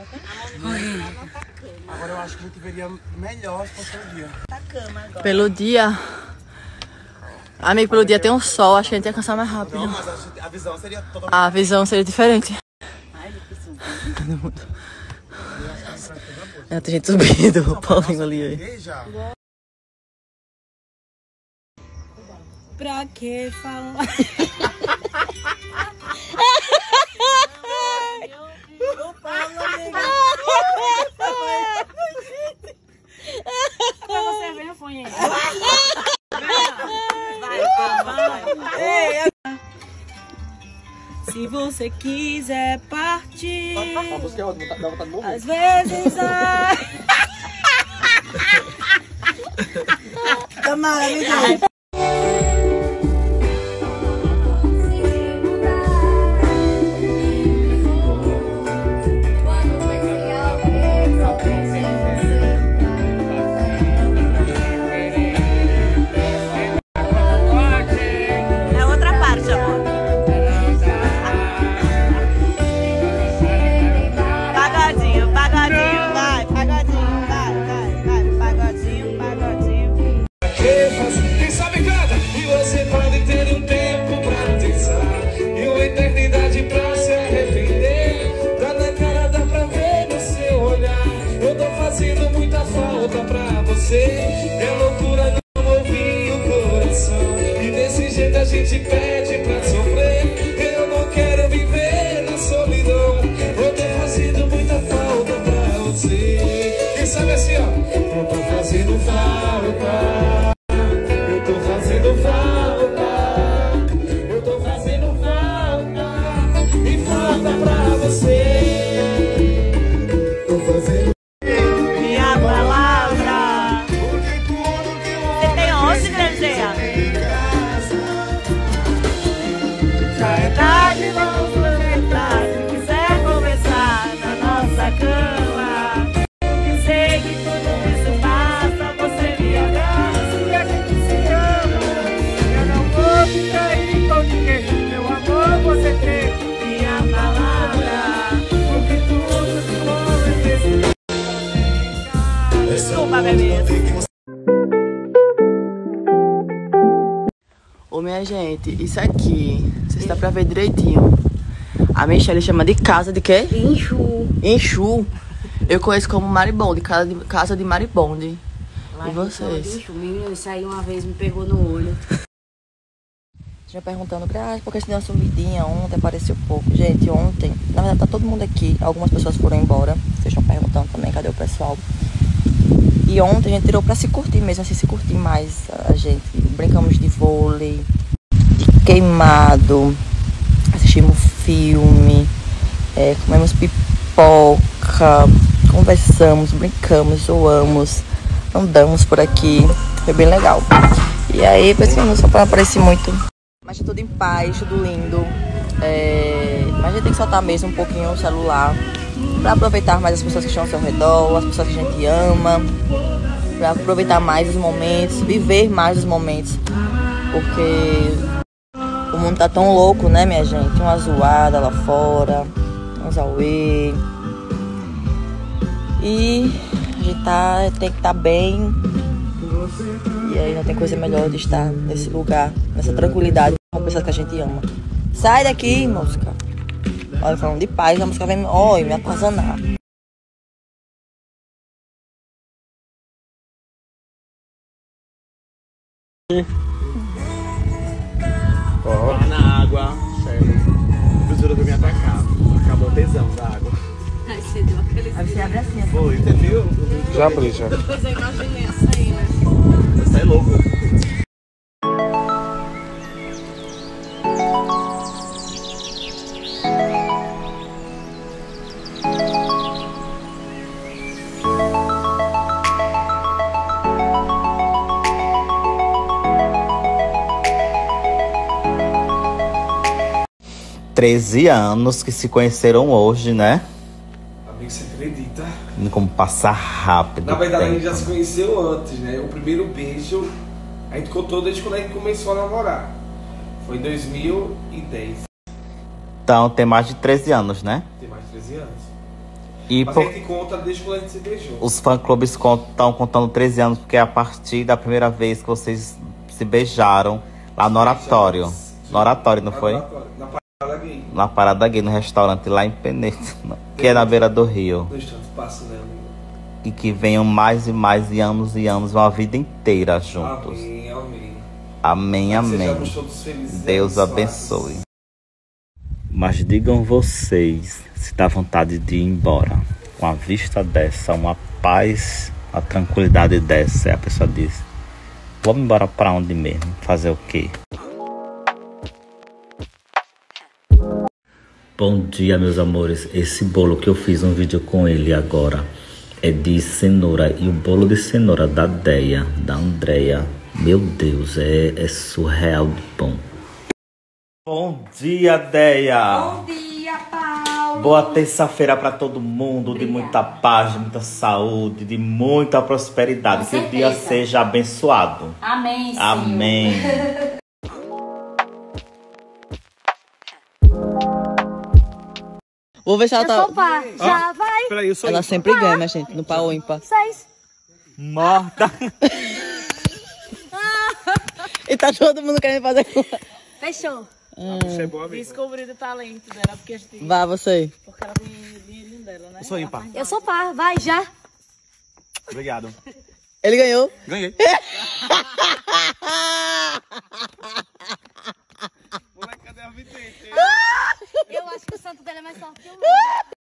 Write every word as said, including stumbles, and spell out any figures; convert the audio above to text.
Agora eu acho que a gente veria melhor se fosse o dia. Pelo dia... Amigo, pelo dia tem um sol, acho que a gente ia cansar mais rápido. Não, mas a visão seria totalmente... A visão seria diferente. É, tem gente subindo, o Paulinho ali aí. Pra que falar? O Paulo, amiga. Você veio, foi aí. Vai, vai. Se você quiser partir, a música é ótima, dá vontade de morrer. às vezes a... Tá maravilhoso. É loucura não ouvir o coração. E desse jeito a gente pede pra sofrer. Eu não quero viver na solidão. Eu tô fazendo muita falta pra você. Quem sabe assim, ó. Eu tô fazendo falta. Eu tô fazendo falta. Eu tô fazendo falta. E falta pra você. Tô fazendo. Desculpa, bebê. Ô, minha gente, isso aqui, não sei se dá pra ver direitinho. A Michelle chama de casa de quê? Enxu. Enxu. Eu conheço como Maribonde, casa de, casa de Maribonde. Lá E vocês? Enxu. Menino, isso aí uma vez me pegou no olho. Já perguntando pra ah, porque se deu uma sumidinha ontem, apareceu pouco. Gente, ontem, na verdade tá todo mundo aqui. Algumas pessoas foram embora. Vocês estão perguntando também, cadê o pessoal? E ontem a gente tirou pra se curtir mesmo, assim, se curtir mais a gente. Brincamos de vôlei, de queimado, assistimos filme, é, comemos pipoca, conversamos, brincamos, zoamos, andamos por aqui. Foi bem legal. E aí, pessoal, só pra aparecer muito. Mas tá tudo em paz, tudo lindo. É, mas a gente tem que soltar mesmo um pouquinho o celular para aproveitar mais as pessoas que estão ao seu redor, as pessoas que a gente ama, para aproveitar mais os momentos, viver mais os momentos, porque o mundo tá tão louco, né, minha gente? Uma zoada lá fora, uns auê. E a gente tá, tem que estar bem. E aí não tem coisa melhor de estar nesse lugar, nessa tranquilidade com a pessoa que a gente ama. Sai daqui, música. Olha, falando de paz, a música vem oh, me atazanar. Ó, tá na água, sério. A professora veio me atacar. Acabou o tesão da água. Aí você deu aquele... Aí você abre assim. Foi, você viu? Já abri, já. Depois eu imaginei essa aí, né? Você é louco. treze anos que se conheceram hoje, né? Amigo, você acredita? Como passar rápido. Na verdade, tempo. a gente já se conheceu antes, né? O primeiro beijo, a gente contou desde quando a gente começou a namorar. Foi em dois mil e dez. Então tem mais de treze anos, né? Tem mais de treze anos. E Mas por... a gente conta desde quando a gente se beijou. os fã-clubes estão contando treze anos, porque é a partir da primeira vez que vocês se beijaram lá no oratório. No oratório, não foi? Na parada gay. Na parada gay, no restaurante lá em Penedo, que é na beira do rio. No instante passo, né, amigo? E que venham mais e mais e anos e anos, uma vida inteira juntos. Amém, amém. Amém, amém. Sejamos todos felizes. Deus abençoe. Mas digam vocês se dá vontade de ir embora. Com a vista dessa, uma paz, a tranquilidade dessa. E a pessoa diz: vamos embora pra onde mesmo? Fazer o quê? Bom dia, meus amores. Esse bolo que eu fiz um vídeo com ele agora é de cenoura. E o bolo de cenoura da Deia, da Andrea, meu Deus, é, é surreal de bom. Bom dia, Deia. Bom dia, Paulo. Boa terça-feira para todo mundo, de muita paz, de muita saúde, de muita prosperidade. Com que o dia certeza. seja abençoado. Amém, Senhor. Amém. Vou ver se ela Eu tá. sou par. Já vai. Peraí, eu sou Ela sempre ganha, minha gente, no pau ou ímpar. Seis. Morta. E tá todo mundo querendo fazer com. Fechou. Você é boa mesmo. Descobrir o talento dela, porque, a gente, Vá, você. porque ela tem dinheirinho dela, né? Eu sou ímpar. Eu sou par. Vai, já. Obrigado. Ele ganhou. Ganhei. Eu acho que o santo dela é mais forte que o meu.